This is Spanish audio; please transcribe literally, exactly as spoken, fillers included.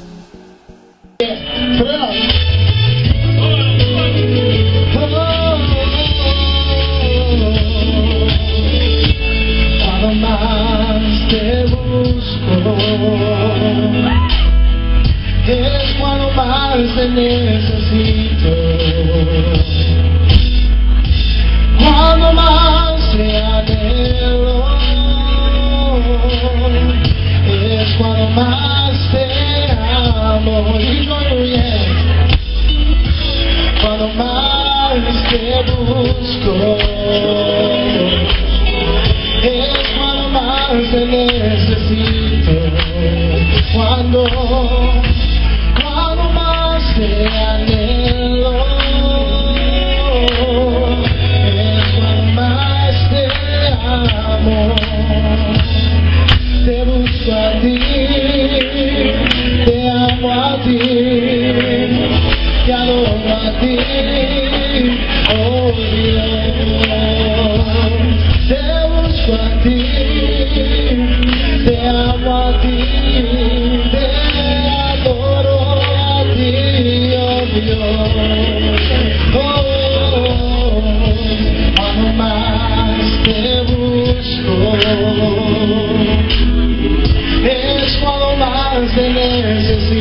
Cuando más te busco, es cuando más te necesito. Cuando más te anhelo, es cuando más te amo. Y no bien, cuando más te busco, es cuando más te necesito. Cuando, cuando más te anhelo, es cuando más te amo. Te busco a ti, te amo a ti, te adoro a ti, oh Dios. Te busco a ti, te amo a ti, te adoro a ti, oh Dios. Oh, cuando más te busco, es cuando más te necesito.